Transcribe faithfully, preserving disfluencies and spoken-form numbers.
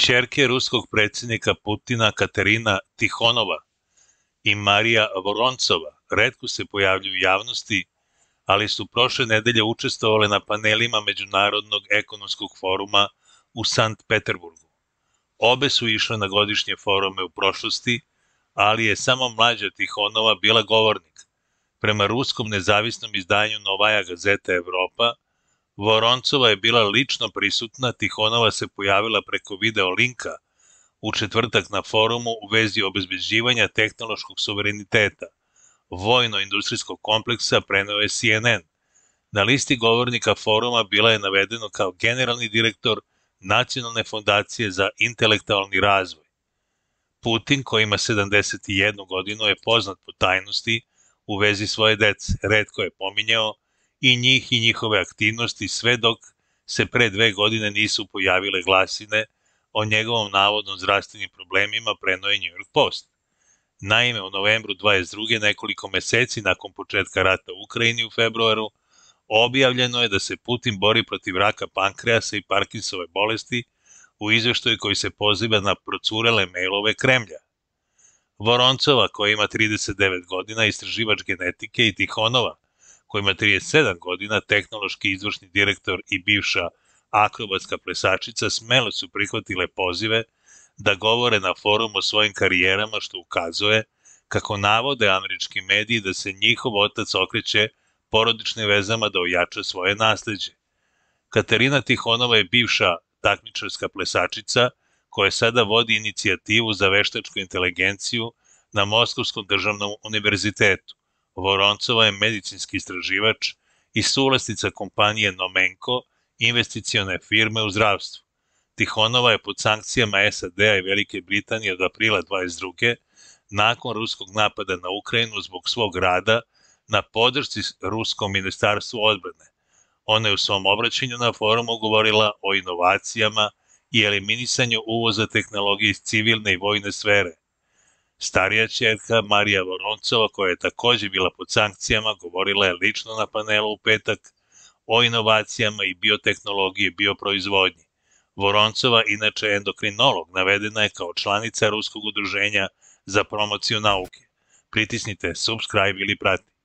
Ćerke ruskog predsjednika Putina Katerina Tihonova i Marija Voroncova retko se pojavljuju u javnosti, ali su prošle nedelje učestvovale na panelima Međunarodnog ekonomskog foruma u Sankt Peterburgu. Obe su išle na godišnje forume u prošlosti, ali je samo mlađa Tihonova bila govornik. Prema ruskom nezavisnom izdanju Novaja Gazeta Evropa, Voroncova je bila lično prisutna, Tihonova se pojavila preko video linka u četvrtak na forumu u vezi obezbeđivanja tehnološkog suvereniteta vojno-industrijskog kompleksa, preneo je C N N. Na listi govornika foruma bila je navedeno kao generalni direktor Nacionalne fondacije za intelektualni razvoj. Putin, koji ima sedamdeset jednu godinu, je poznat po tajnosti u vezi svoje dece. Retko je pominjao i njih i njihove aktivnosti, sve dok se pre dve godine nisu pojavile glasine o njegovom navodnom zdravstvenim problemima, preneo je New York Post. Naime, u novembru dvadeset druge, nekoliko meseci nakon početka rata u Ukrajini u februaru, objavljeno je da se Putin bori protiv raka pankreasa i Parkinsove bolesti u izveštaju koji se poziva na procurele mailove Kremlja. Voroncova, koja ima trideset devet godina, istraživač genetike, i Tihonova, koja ima trideset sedam godina, tehnološki izvršni direktor i bivša akrobatska plesačica, smelo su prihvatile pozive da govore na forumu o svojim karijerama, što ukazuje, kako navode američki mediji, da se njihov otac okreće porodičnim vezama da ojača svoje nasleđe. Katerina Tihonova je bivša takmičarska plesačica koja sada vodi inicijativu za veštačku inteligenciju na Moskovskom državnom univerzitetu. Voroncova je medicinski istraživač i suvlasnica kompanije Nomenko, investicione firme u zdravstvu. Tihonova je pod sankcijama S A D-a i Velike Britanije od aprila dvadeset druge nakon ruskog napada na Ukrajinu zbog svog rada na podršci ruskom ministarstvu odbrane. Ona je u svom obraćanju na forumu govorila o inovacijama i eliminisanju uvoza tehnologije iz civilne i vojne sfere. Starija ćerka Marija Voroncova, koja je takođe bila pod sankcijama, govorila je lično na panelu u petak o inovacijama i biotehnologiji i bioproizvodnji. Voroncova, inače endokrinolog, navedena je kao članica Ruskog udruženja za promociju nauke. Pritisnite subscribe ili prati.